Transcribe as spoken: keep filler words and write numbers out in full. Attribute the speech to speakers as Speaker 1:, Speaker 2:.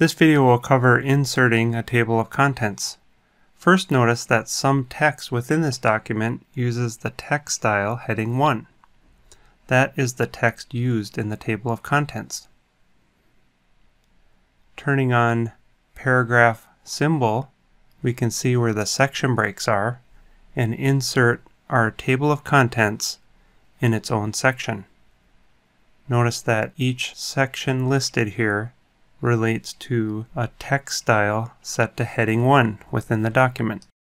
Speaker 1: This video will cover inserting a table of contents. First, notice that some text within this document uses the text style heading one. That is the text used in the table of contents. Turning on paragraph symbol, we can see where the section breaks are and insert our table of contents in its own section. Notice that each section listed here relates to a text style set to heading one within the document.